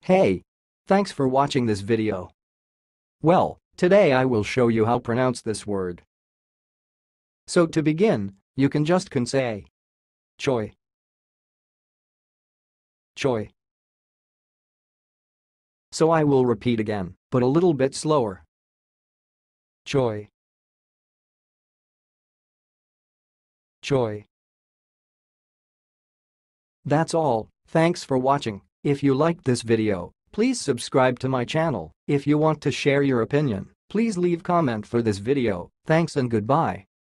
Hey! Thanks for watching this video. Well, today I will show you how to pronounce this word. So to begin, you can say Choy. Choy. So I will repeat again, but a little bit slower. Choy. Choy. That's all, thanks for watching. If you liked this video, please subscribe to my channel. If you want to share your opinion, please leave comment for this video. Thanks and goodbye.